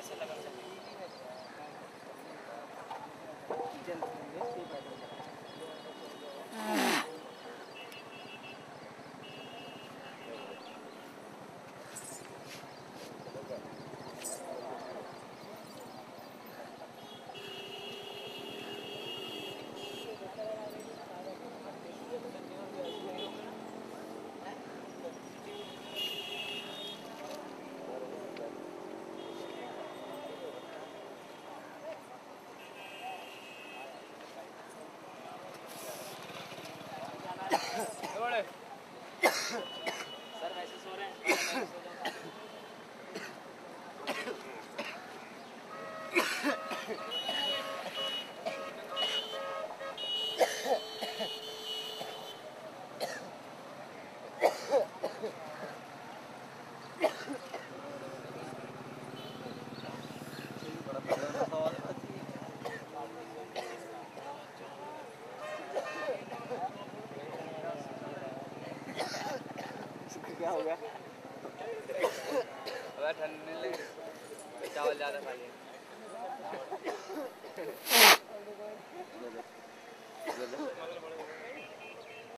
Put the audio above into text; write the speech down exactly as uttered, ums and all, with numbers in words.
Sir वैसे सो रहे हैं। क्या हो गया? अबे ठंड नहीं लगी, चावल ज़्यादा खा लिया।